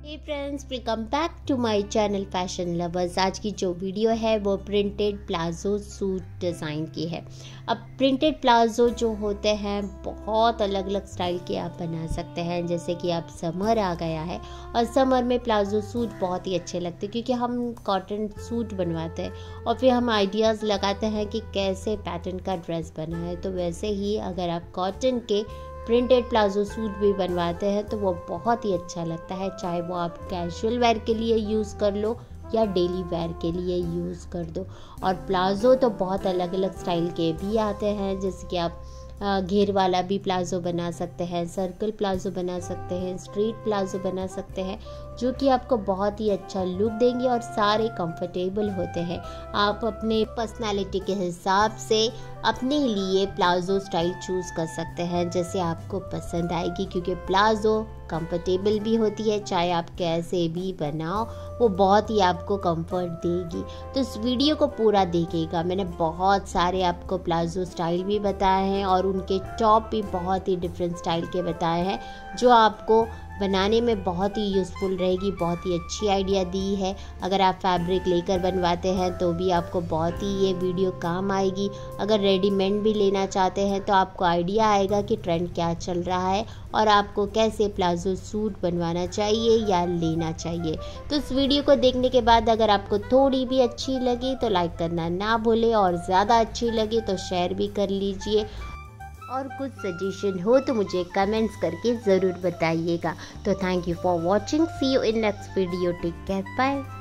Hey friends, welcome back to my channel fashion lovers. आज की जो वीडियो है वो प्रिंटेड प्लाजो सूट डिज़ाइन की है। अब प्रिंटेड प्लाजो जो होते हैं बहुत अलग अलग स्टाइल के आप बना सकते हैं। जैसे कि अब समर आ गया है और समर में प्लाजो सूट बहुत ही अच्छे लगते हैं क्योंकि हम कॉटन सूट बनवाते हैं और फिर हम आइडियाज़ लगाते हैं कि कैसे पैटर्न का ड्रेस बना है। तो वैसे ही अगर आप कॉटन के प्रिंटेड प्लाजो सूट भी बनवाते हैं तो वो बहुत ही अच्छा लगता है, चाहे वो आप कैजुअल वेयर के लिए यूज़ कर लो या डेली वेयर के लिए यूज़ कर दो। और प्लाजो तो बहुत अलग अलग स्टाइल के भी आते हैं, जैसे कि आप घेर वाला भी प्लाजो बना सकते हैं, सर्कल प्लाजो बना सकते हैं, स्ट्रेट प्लाजो बना सकते हैं, जो कि आपको बहुत ही अच्छा लुक देंगे और सारे कंफर्टेबल होते हैं। आप अपने पर्सनालिटी के हिसाब से अपने लिए प्लाजो स्टाइल चूज़ कर सकते हैं जैसे आपको पसंद आएगी, क्योंकि प्लाजो कंफर्टेबल भी होती है, चाहे आप कैसे भी बनाओ वो बहुत ही आपको कंफर्ट देगी। तो इस वीडियो को पूरा देखिएगा। मैंने बहुत सारे आपको प्लाजो स्टाइल भी बताए हैं और उनके टॉप भी बहुत ही डिफरेंट स्टाइल के बताए हैं, जो आपको बनाने में बहुत ही यूज़फुल रहेगी। बहुत ही अच्छी आइडिया दी है। अगर आप फैब्रिक लेकर बनवाते हैं तो भी आपको बहुत ही ये वीडियो काम आएगी। अगर रेडीमेड भी लेना चाहते हैं तो आपको आइडिया आएगा कि ट्रेंड क्या चल रहा है और आपको कैसे प्लाजो सूट बनवाना चाहिए या लेना चाहिए। तो इस वीडियो को देखने के बाद अगर आपको थोड़ी भी अच्छी लगी तो लाइक करना ना भूलें और ज़्यादा अच्छी लगी तो शेयर भी कर लीजिए। और कुछ सजेशन हो तो मुझे कमेंट्स करके ज़रूर बताइएगा। तो thank you for watching. See you in next video. Take care, bye.